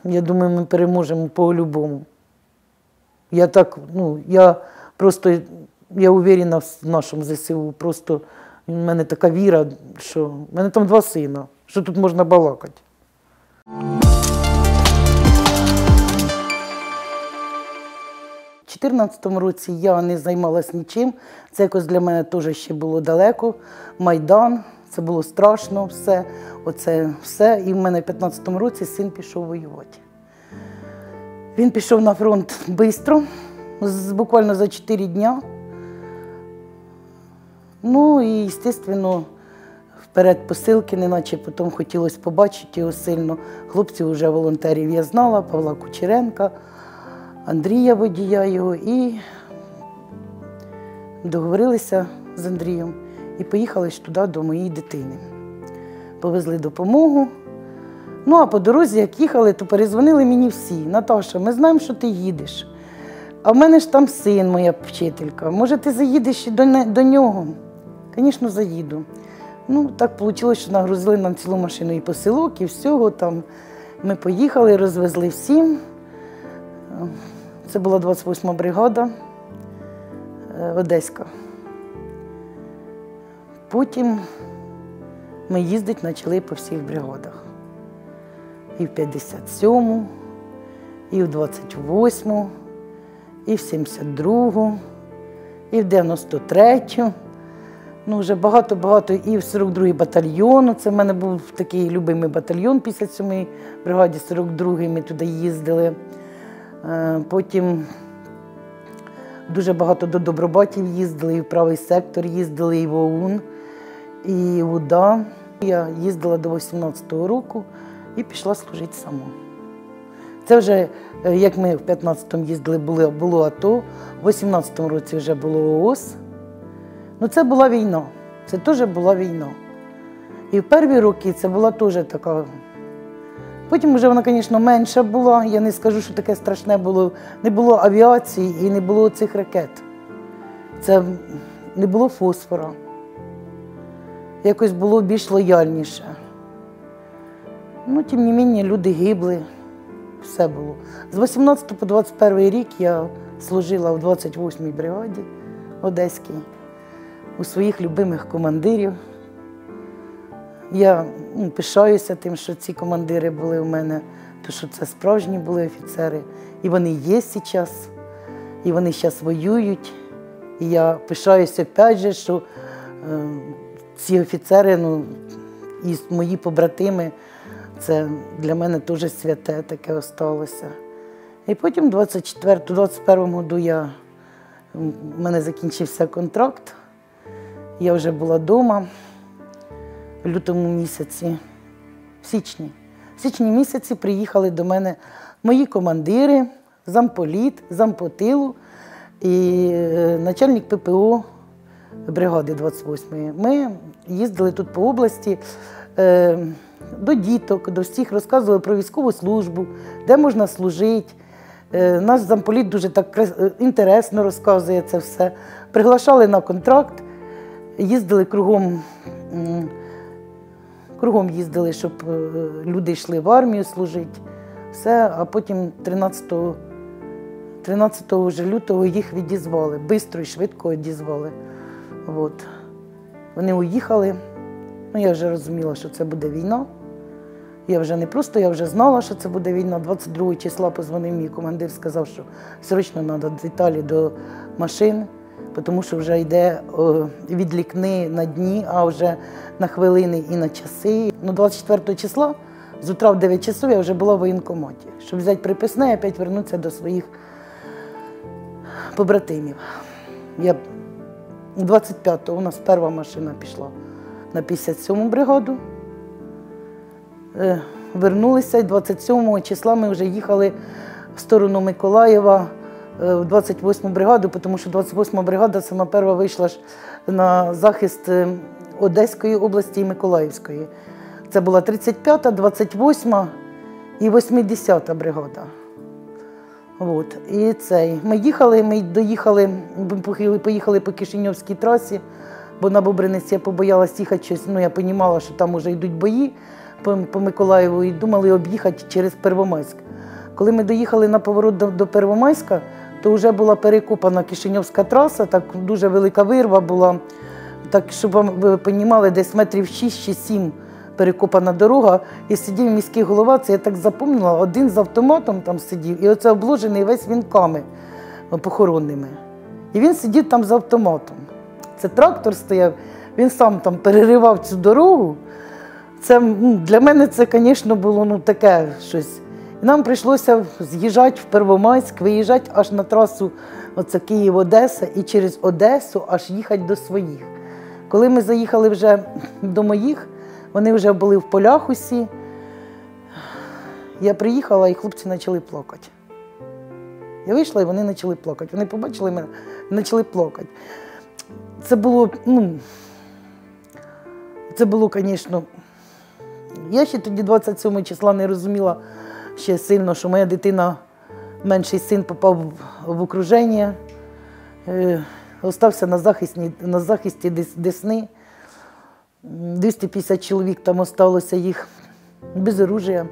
Я думаю, ми переможемо по-любому. Я так, я уверена в нашому ЗСУ. Просто в мене така віра, що в мене там 2 сина, що тут можна балакати. У 2014 році я не займалася нічим, це якось для мене теж ще було далеко. Майдан, це було страшно все, оце все. І в мене в 2015 році син пішов воювати. Він пішов на фронт швидко, буквально за 4 дня. Ну і, звісно, вперед посилки, неначе потім хотілося побачити його сильно. Хлопців вже волонтерів я знала, Павла Кучеренка, Андрія водія його, і договорилися з Андрієм і поїхали ж туди до моєї дитини. Повезли допомогу. Ну, а по дорозі, як їхали, то перезвонили мені всі. Наташа, ми знаємо, що ти їдеш. А в мене ж там син, моя вчителька. Може, ти заїдеш до нього? Звісно, заїду. Ну, так вийшло, що нагрузили нам цілу машину і посилок, і всього там. Ми поїхали, розвезли всім. Це була 28-ма бригада Одеська. Потім ми їздити почали по всіх бригадах. І в 57-му, і в 28-му, і в 72-му, і в 93-му. Ну, вже багато-багато, і в 42-й батальйон. Це в мене був такий любимий батальйон 57-ї бригаді, 42-й ми туди їздили. Потім дуже багато до Добробатів їздили, і в правий сектор їздили, і в ОУН, і в УДА. Я їздила до 18-го року і пішла служити сама. Це вже, як ми в 15-му їздили, було АТО, в 18-му році вже було ООС. Ну, це була війна, це теж була війна. І в перші роки це була теж така. Потім вже вона, звісно, менша була, я не скажу, що таке страшне було. Не було авіації і не було цих ракет. Це не було фосфора. Якось було більш лояльніше. Ну, тим не менше, люди гибли, все було. З 18 по 21 рік я служила в 28-й бригаді Одеській, у своїх любимих командирів. Я пишаюся тим, що ці командири були у мене, тому що це справжні були офіцери. І вони є зараз, і вони зараз воюють. І я пишаюся опять же, що ці офіцери, і мої побратими, це для мене теж святе таке осталося. І потім в 21-му році в мене закінчився контракт. Я вже була вдома в лютому місяці, в січні місяці приїхали до мене мої командири, замполіт, зампотилу і начальник ППО бригади 28-ї. Ми їздили тут по області до діток, до всіх, розказували про військову службу, де можна служити. Наш замполіт дуже так інтересно розказує це все. Приглашали на контракт, їздили кругом їздили, щоб люди йшли в армію служити. Все, а потім 13 лютого їх відізвали, швидко і швидко відізвали. От. Вони уїхали, я вже розуміла, що це буде війна. Я вже знала, що це буде війна. 22 числа позвонив мій командир, сказав, що срочно треба деталі до машин, тому що вже йде відлік не на дні, а вже на хвилини і на часи. 24 числа, з утра в 9 часов я вже була в воєнкоматі, щоб взяти приписне і опять повернутися до своїх побратимів. 25-го у нас перша машина пішла на 57-му бригаду. Вернулися, і 27 числа ми вже їхали в сторону Миколаєва, в 28-му бригаду, тому що 28-ма бригада сама перша вийшла ж на захист Одеської області і Миколаївської. Це була 35-та, 28-ма і 80-та бригада. От. І ми поїхали по Кишинівській трасі, бо на Бобринець я побоялась їхати щось, я розуміла, що там вже йдуть бої по Миколаєву, і думали об'їхати через Первомайськ. Коли ми доїхали на поворот до Первомайська, то вже була перекопана Кишинівська траса, так дуже велика вирва була. Так, щоб ви розуміли, десь метрів 6 чи 7 перекопана дорога. І сидів міський голова, це я так запам'ятала, один з автоматом там сидів, і оце обложений весь вінками похоронними. І він сидів там з автоматом. Це трактор стояв, він сам там переривав цю дорогу. Це, для мене це, звісно, було таке щось. І нам прийшлося з'їжджати в Первомайськ, виїжджати аж на трасу Київ-Одеса і через Одесу аж їхати до своїх. Коли ми заїхали вже до моїх, вони вже були в полях усі. Я приїхала, і хлопці почали плакати. Я вийшла, і вони почали плакати. Вони побачили мене і почали плакати. Це було, звісно, я ще тоді 27 числа не розуміла ще сильно, що моя дитина, менший син, попав в окруження, остався на захисті Десни. 250 чоловік там залишилося їх без оружия,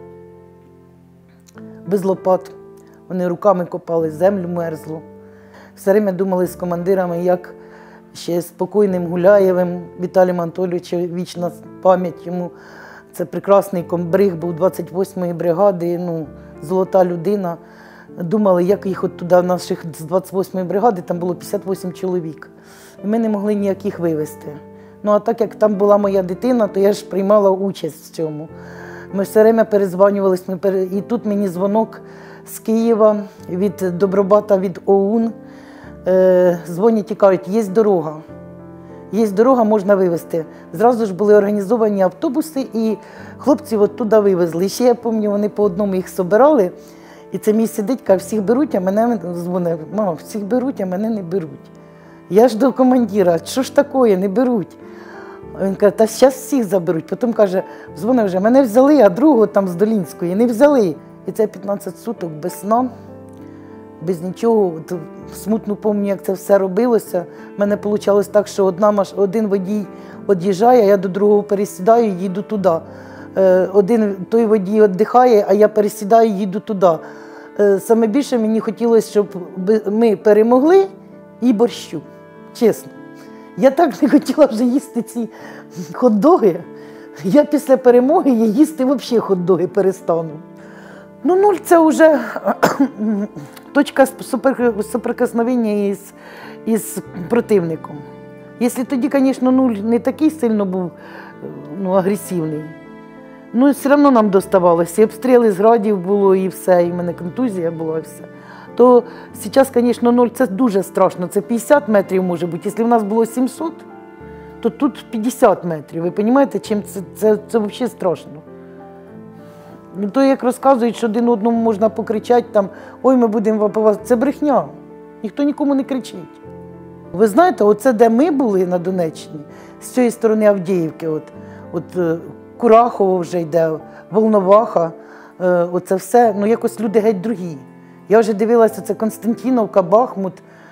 без лопат. Вони руками копали, землю мерзлу. Все время думали з командирами, як ще з покойним Гуляєвим Віталієм Анатолійовичем, вічна пам'ять йому. Це прекрасний комбриг був 28-ї бригади, золота людина. Думали, як їх от туди, наших з 28-ї бригади, там було 58 чоловік. І ми не могли ніяких вивезти. А так як там була моя дитина, то я ж приймала участь в цьому. Ми все время перезванювалися, і тут мені дзвонок з Києва, від Добробата, від ОУН. Дзвонять і кажуть, є дорога. Є дорога, можна вивезти. Зразу ж були організовані автобуси, і хлопців оттуда вивезли. І ще я пам'ятаю, вони по одному їх збирали, і це мій сидить, каже, всіх беруть, а мене дзвонить. Мама, всіх беруть, а мене не беруть. Я ж до командира, що ж таке, не беруть. А він каже, та зараз всіх заберуть. Потім каже, дзвонить вже, мене взяли, а другого там з Долінської не взяли. І це 15 суток без сна, без нічого. Смутно пам'ятаю, як це все робилося. У мене вийшло так, що один водій від'їжджає, я до другого пересідаю і їду туди. Той водій віддихає, а я пересідаю і їду туди. Саме більше мені хотілося, щоб ми перемогли і борщу, чесно. Я так не хотіла вже їсти ці хот-доги. Я після перемоги їсти взагалі хот-доги перестану. 0 – це вже точка соприкосновення із противником. Якщо тоді, звісно, 0 не такий сильно був агресивний, все одно нам доставалося. І обстріли з градів було, і все, і в мене контузія була, і все. То зараз, звісно, 0 – це дуже страшно. Це 50 метрів може бути. Якщо в нас було 700, то тут 50 метрів. Ви розумієте, чим це взагалі страшно. То, як розказують, що один одному можна покричати, там, ой, ми будемо по вас. Це брехня. Ніхто нікому не кричить. Ви знаєте, оце де ми були на Донеччині, з цієї сторони Авдіївки, Курахово вже йде, Волноваха, оце все, якось люди геть другі. Я вже дивилася, це Константинівка, Бахмут,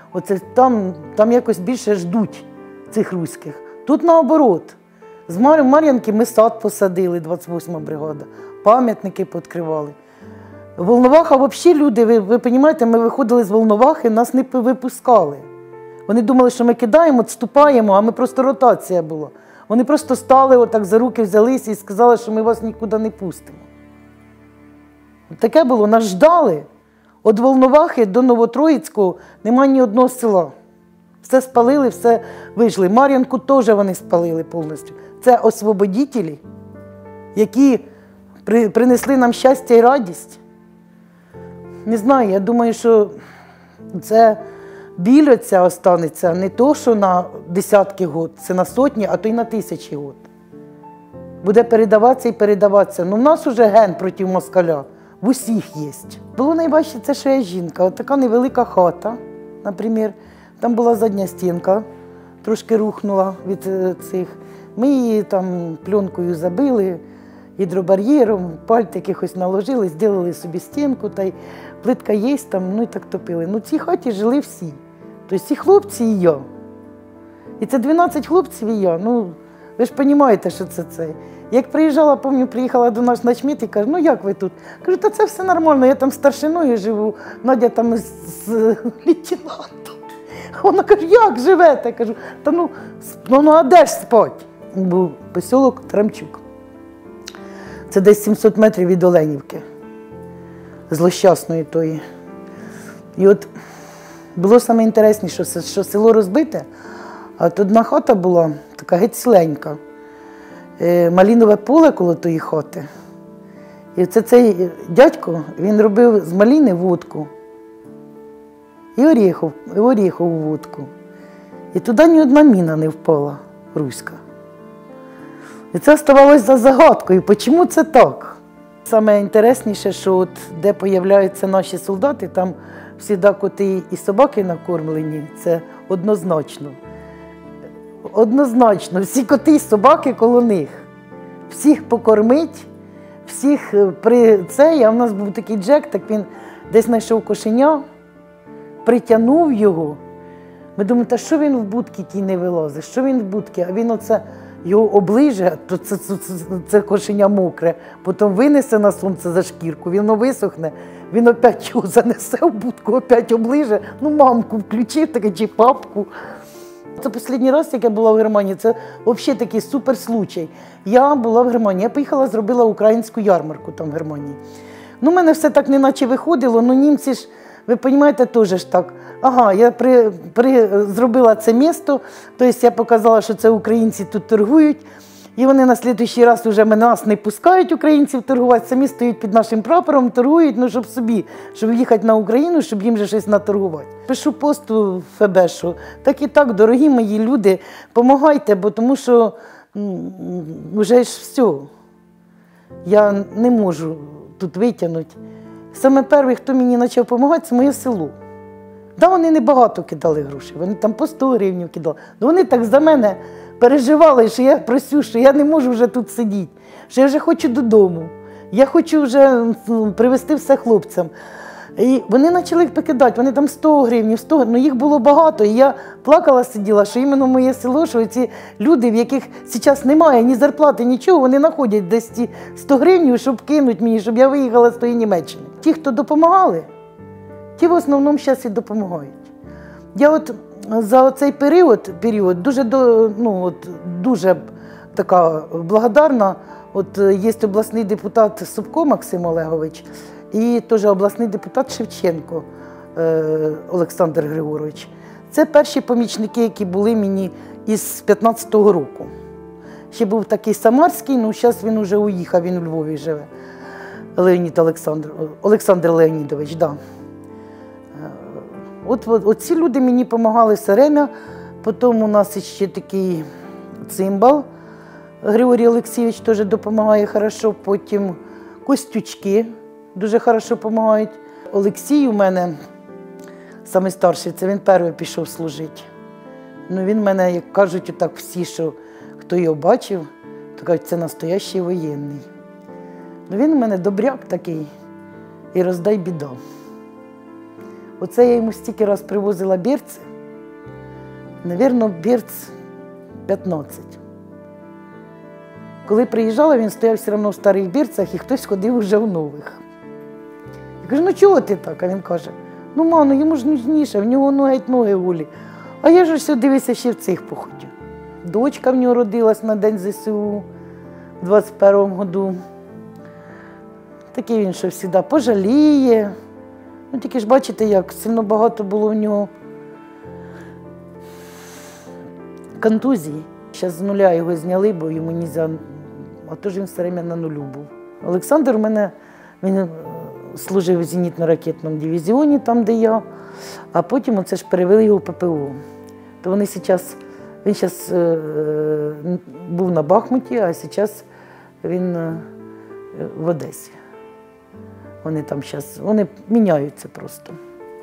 там якось більше ждуть цих руських. Тут наоборот. З Мар'янки ми сад посадили, 28-ма бригада, пам'ятники пооткривали. Волноваха взагалі люди, ви розумієте, ми виходили з Волновахи, нас не випускали. Вони думали, що ми кидаємо, відступаємо, а ми просто ротація була. Вони просто стали, отак за руки взялися і сказали, що ми вас нікуди не пустимо. Таке було, нас ждали. Від Волновахи до Новотроїцького немає ні одного села. Все спалили, все вийшли. Мар'янку теж вони спалили повністю. Це освободителі, які принесли нам щастя і радість. Не знаю, я думаю, що це біль оця останеться не то, що на десятки років, це на сотні, а то й на тисячі років. Буде передаватися і передаватися. В нас вже ген проти москаля, в усіх є. Було найважче, це що я жінка. От така невелика хата, наприклад. Там була задня стінка, трошки рухнула від цих. Ми її там пленкою забили, гідробар'єром, пальт якихось наложили, зробили собі стінку, та й плитка є там, і так топили. В цій хаті жили всі. Тобто ці хлопці і я. І це 12 хлопців і я. Ви ж розумієте, що це це. Як приїжджала, пам'ятаю, приїхала до нас на Чміт і каже, ну як ви тут? Кажу, та це все нормально, я там старшиною живу, Надя там з лейтенантом. Вона каже, як живете? Кажу, та ну а де ж спать? Був поселок Трамчук. Це десь 700 метрів від Оленівки, злощасної тої. І от було саме інтересніше, що село розбите, а от одна хата була така геть ціленька. Малінове поле коло тої хати. І оце цей дядько, він робив з маліни водку. І оріхову водку. І туди ні одна міна не впала, руська. І це ставалося за загадкою, чому це так? Саме інтересніше, що от де з'являються наші солдати, там завжди коти і собаки накормлені, це однозначно. Однозначно, всі коти і собаки коло них. Всіх покормить, всіх при цей, а в нас був такий Джек, так він десь знайшов кошеня, притягнув його. Ми думаємо, та що він в будки тій не вилазить, що він в будки, а він оце його оближе, то це кошеня мокре, потім винесе на сонце за шкірку, воно висохне, він опять його занесе в будку, опять оближе, мамку включив таке, чи папку. Це останній раз, як я була в Германії, це взагалі такий супер случай. Я була в Германії, я поїхала, зробила українську ярмарку там в Германії. У мене все так неначе виходило, німці ж, ви розумієте, теж ж так. Ага, я зробила це місто, тобто я показала, що це українці тут торгують, і вони на наступний раз вже нас не пускають українців торгувати, самі стоять під нашим прапором, торгують, щоб собі, щоб їхати на Україну, щоб їм вже щось наторгувати. Пишу пост у ФБ, що так і так, дорогі мої люди, допомагайте, бо тому що вже ж все, я не можу тут витягнути. Саме перший, хто мені почав допомагати, це моє село. Да, вони не багато кидали грошей, вони там по 100 гривень кидали. Но вони так за мене переживали, що я просю, що я не можу вже тут сидіти, що я вже хочу додому. Я хочу вже привезти все хлопцям. І вони почали їх покидати, вони там 100 гривень, 100 гривень, їх було багато. І я плакала, сиділа, що іменно моє село, що ці люди, в яких зараз немає ні зарплати, нічого, вони знаходять десь ці 100 гривень, щоб кинути мені, щоб я виїхала з тої Німеччини. Ті, хто допомагали, ті в основному зараз і допомагають. Я от за цей період дуже така благодарна. От є обласний депутат Собко Максим Олегович і теж обласний депутат Шевченко Олександр Григорович. Це перші помічники, які були мені із 15-го року. Ще був такий Самарський, але зараз він вже уїхав, він у Львові живе. Олександр Леонідович, да. От ці люди мені допомагали все время. Потім у нас ще такий цимбал Григорій Олексійович теж допомагає хорошо. Потім Костючки дуже хорошо допомагають. Олексій у мене найстарший, це він перший пішов служити. Він в мене, як кажуть, отак всі, що хто його бачив, то кажуть, це настоящий воєнний. Він у мене добряк такий і роздай біда. Оце я йому стільки раз привозила берці, мабуть, берць 15. Коли приїжджала, він стояв все одно в старих берцях, і хтось ходив вже в нових. Я кажу, ну чого ти так? А він каже, ну мамо, йому ж нужніше, в нього геть ноги голі. А я ж все дивися, ще в цих походю. Дочка в нього родилась на День ЗСУ в 21-му году. Такий він, що завжди пожаліє. Тільки ж бачите, як сильно багато було в нього контузій. Зараз з нуля його зняли, бо йому не можна, а то ж він все время на нулю був. Олександр у мене, він служив у зенітно-ракетному дивізіоні, там, де я, а потім оце ж перевели його в ППО. То вони він зараз був на Бахмуті, а зараз він в Одесі. Вони там зараз, вони міняються просто.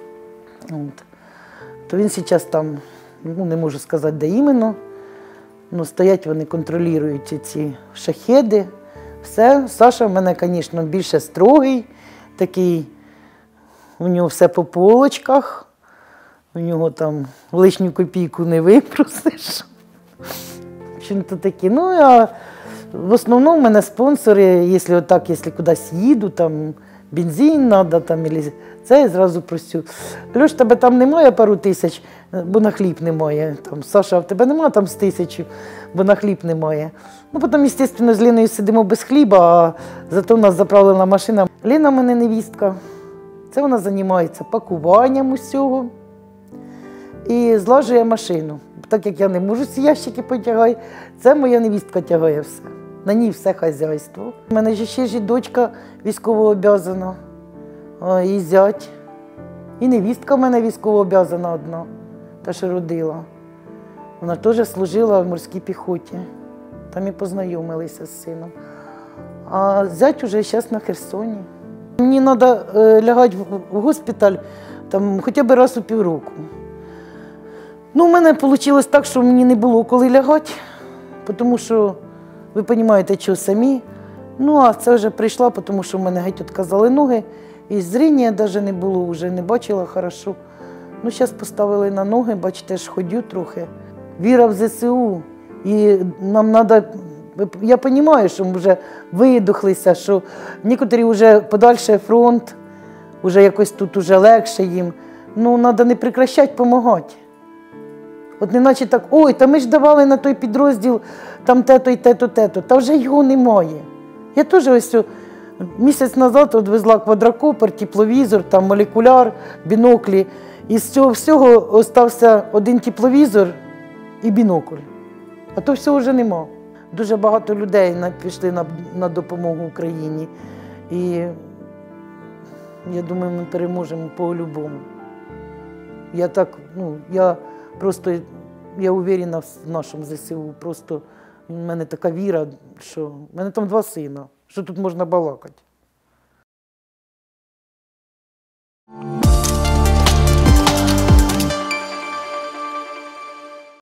То він зараз там, не можу сказати, де іменно, але стоять вони, контролюють ці шахеди. Все. Саша в мене, звісно, більше строгий, такий, у нього все по полочках, у нього там лишню копійку не випросиш. общем-то такі. Ну, а в основному в мене спонсори, якщо кудись їду, там бензин треба, там, це я зразу просю. Льош, тебе там немає пару тисяч, бо на хліб немає. Там, Саша, а в тебе немає там з 1000, бо на хліб немає. Ну, потім, звісно, з Ліною сидимо без хліба, а зато в нас заправлена машина. Ліна в мене невістка. Це вона займається пакуванням усього і злажує машину. Так як я не можу ці ящики потягати, це моя невістка тягає все. На ній все хазяйство. У мене ще ж і дочка військовообов'язана, і зять. І невістка в мене військовообов'язана одна, та що родила. Вона теж служила в морській піхоті. Там і познайомилися з сином. А зять уже зараз на Херсоні. Мені треба лягати в госпіталь там, хоча б раз у півроку. Ну, у мене вийшло так, що мені не було коли лягати, тому що, ви розумієте, що самі. Ну, а це вже прийшла, тому що в мене геть відказали ноги, і зріння навіть не було, вже не бачила добре. Ну, зараз поставили на ноги, бачите, ж ходю трохи. Віра в ЗСУ, і нам треба, я розумію, що ми вже видохлися, що некоторі вже подальше фронт, вже якось тут вже легше їм. Ну, треба не прекращати допомагати. От не наче так, ой, та ми ж давали на той підрозділ там те-то і те-то, те-то. Та вже його немає. Я теж ось місяць назад відвезла квадрокопер, тепловізор, там молекуляр, біноклі. І з цього всього залишився один тепловізор і бінокль. А то всього вже нема. Дуже багато людей пішли на допомогу Україні. І я думаю, ми переможемо по-любому. Я уверена в нашому ЗСУ. Просто в мене така віра, що в мене там 2 сина, що тут можна балакати.